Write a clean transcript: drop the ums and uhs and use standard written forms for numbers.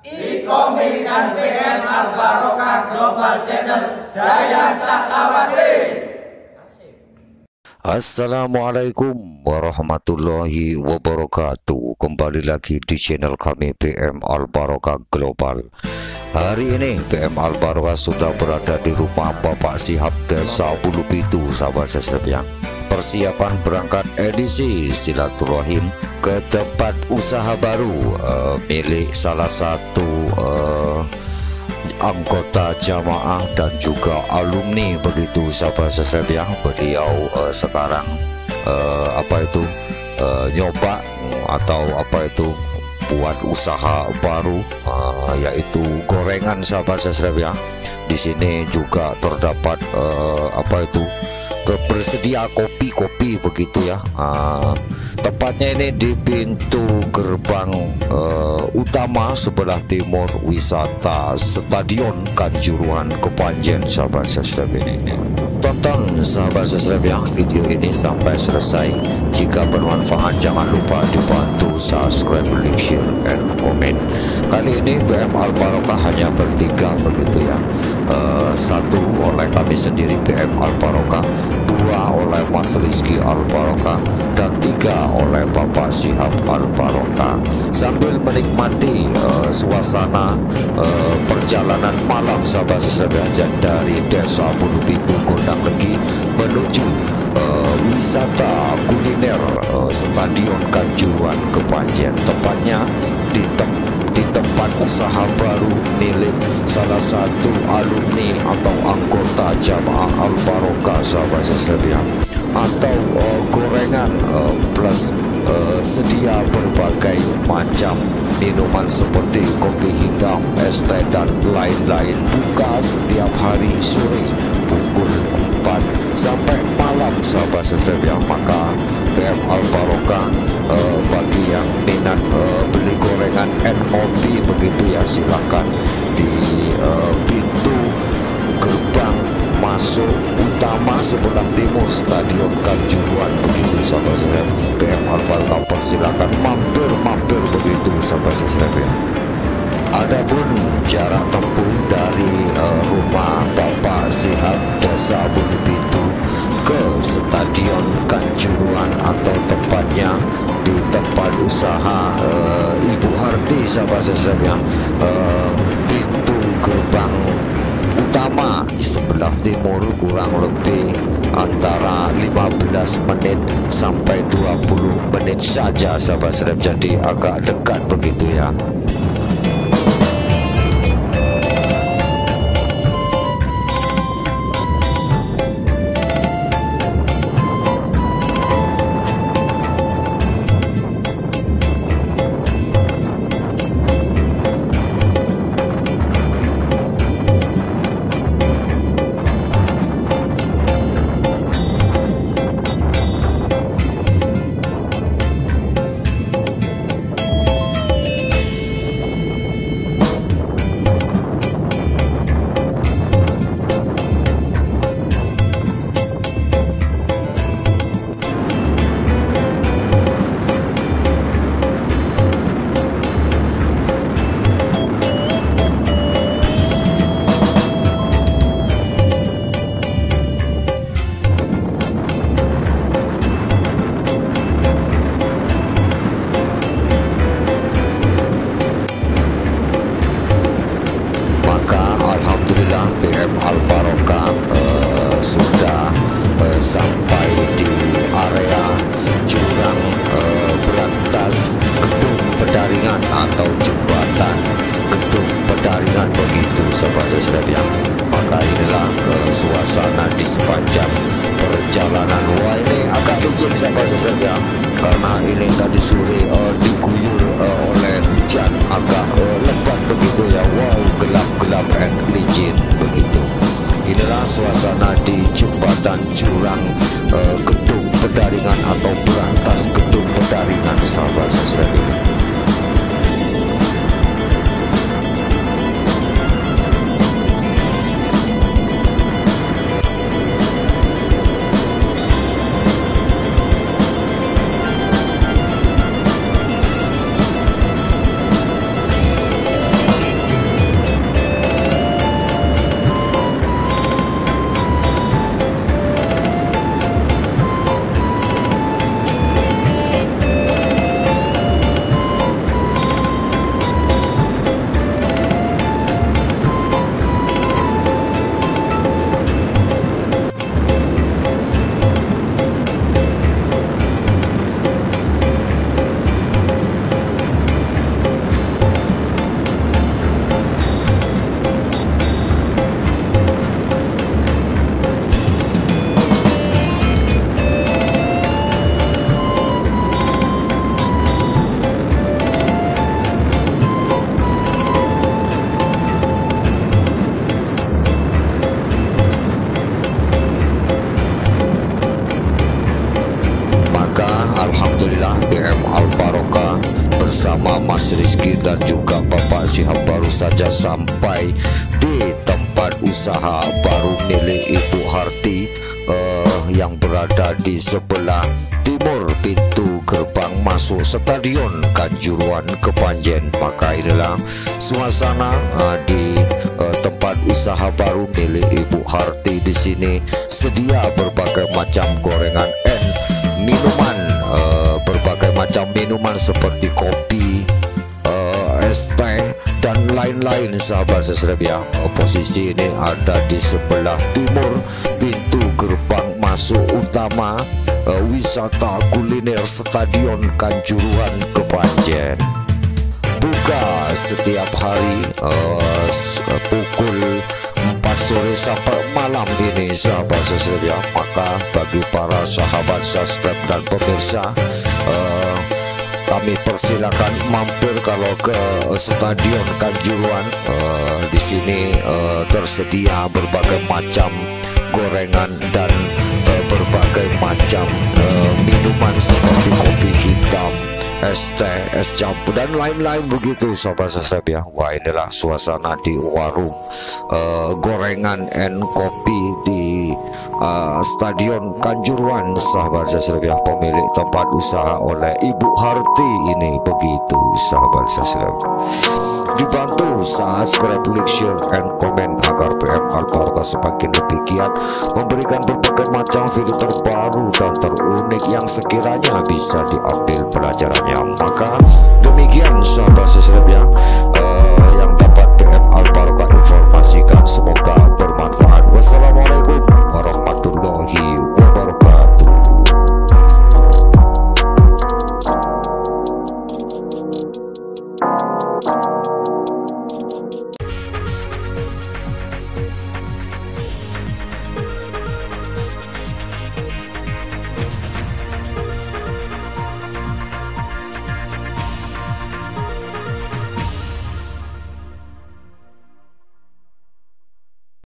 Kopi dan PM Albarokah Global Channel Jaya Saklawasi. Assalamualaikum warahmatullahi wabarakatuh. Kembali lagi di channel kami PM Albarokah Global. Hari ini PM Albarokah sudah berada di rumah Bapak Sihap Desa Bulu Pitu, sahabat setiap. Persiapan berangkat edisi silaturahmi ke tempat usaha baru milik salah satu anggota jamaah dan juga alumni, begitu sahabat setiap. Beliau sekarang nyoba atau buat usaha baru, yaitu gorengan, sahabat setiap. Di sini juga terdapat bersedia kopi begitu ya. Tempatnya ini di pintu gerbang utama sebelah timur wisata stadion Kanjuruhan Kepanjen, sahabat subscribe ini. Tonton sahabat subscribe ya video ini sampai selesai. Jika bermanfaat jangan lupa dibantu subscribe, like, share, dan komen. Kali ini PM Albarokah hanya bertiga begitu ya. Satu oleh kami sendiri PM Albarokah, dua oleh Mas Rizky Albarokah, dan tiga oleh Bapak Sihap Albarokah. Sambil menikmati suasana perjalanan malam sahabat sejajar dari Desa Bulu Pitu Gondang Legi menuju wisata kuliner stadion Kanjuruhan Kepanjen, tepatnya di tempat usaha baru milik salah satu alumni atau anggota jamaah Albarokah, sahabat sekalian. Atau gorengan plus sedia berbagai macam minuman seperti kopi hitam, es teh, dan lain-lain. Buka setiap hari sore pukul 4 sampai malam, sahabat sekalian. Maka PM Albarokah bagi yang minat beli gorengan NOP begitu ya, silakan di pintu gerbang masuk utama sebelah timur stadion Kanjuruhan begitu, sahabat sekalian. PM Albarokah persilakan mampir begitu, sahabat sekalian. Adapun jarak tempuh dari rumah Bapak Sihap Desa Bulu Pitu ke stadion Kanjuruhan atau tepatnya di tempat usaha Ibu Suharti, sahabat sekalian, pintu gerbang utama di sebelah timur kurang lebih antara 15 menit sampai 20 menit saja, sahabat sekalian. Jadi agak dekat begitu ya. PM Albarokah sudah sampai di area jurang berantas gedung pendaringan atau jembatan gedung pendaringan begitu, sahabat sekalian. Maka inilah suasana di sepanjang perjalanan. Wah, ini agak licin, sahabat sekalian, karena ini tadi sore diguyur oleh hujan agak lebat begitu ya. Wow, gelap and licin begitu. Inilah suasana di jembatan jurang gedung pendaringan atau berantas gedung pendaringan, sahabat sekalian. dan juga Bapak Sihap baru saja sampai di tempat usaha baru milik Ibu Harti yang berada di sebelah timur pintu gerbang masuk stadion Kanjuruhan Kepanjen. Maka inilah suasana di tempat usaha baru milik Ibu Harti. Di sini sedia berbagai macam gorengan and minuman, berbagai macam minuman seperti kopi, es teh dan lain-lain, sahabat sesrep ya. Posisi ini ada di sebelah timur pintu gerbang masuk utama wisata kuliner stadion Kanjuruhan Kepanjen. Buka setiap hari pukul 4 sore sampai malam ini, sahabat sesrep ya. Maka bagi para sahabat subscribe dan pemirsa, kami persilakan mampir kalau ke stadion Kanjuruhan. Di sini tersedia berbagai macam gorengan dan berbagai macam minuman seperti kopi hitam, es teh, es campur dan lain-lain begitu, sahabat subscribe ya. Wah, inilah suasana di warung gorengan and kopi di stadion Kanjuruhan, sahabat subscribe ya. Pemilik tempat usaha oleh Ibu Harti ini begitu, sahabat subscribe. Dibantu subscribe, like, share, and komen agar PM Albarokah semakin lebih giat memberikan berbagai macam video terbaru dan terunik yang sekiranya bisa diambil pelajarannya. Maka demikian, sahabat subscribe ya.